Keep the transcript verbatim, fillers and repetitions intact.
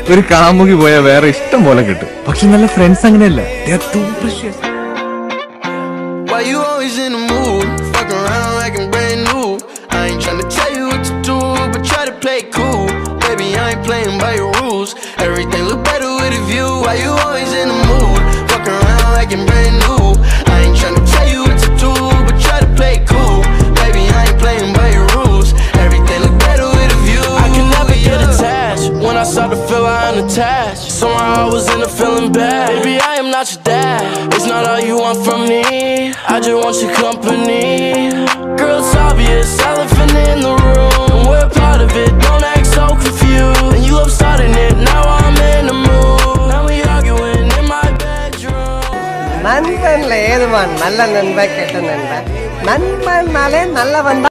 ഒരു കാമുകി പോയ വേറെ ഇഷ്ടം പോലെ കിട്ടും. പക്ഷെ നല്ല ഫ്രണ്ട്സ് അങ്ങനെയല്ല. They are too precious. Why you always in the mood? Fuck around like I'm brand new. I ain't tryna tell you what to do, but try to play cool. Baby, I ain't playing by your rules. Everything look better with a view. Why you always in the mood? Fuck around like I'm brand new. I ain't tryna tell you what to do, but try to play cool. Baby, I ain't playing by your rules. Everything look better with a view. I can never yeah. get attached. When I start to feel I'm unattached, somehow I was in a feeling bad. Baby, I am not your dad. It's not all you want from me. I just want your company. Girl, it's obvious, elephant in the room. We're part of it, don't act so confused. And you love starting it, now I'm in the mood. Now we arguing in my bedroom. நண்பன்ல ஏதுவான் நல்ல நண்பன் கெட்ட நண்பன். நண்பன்னாலே நல்லவன்.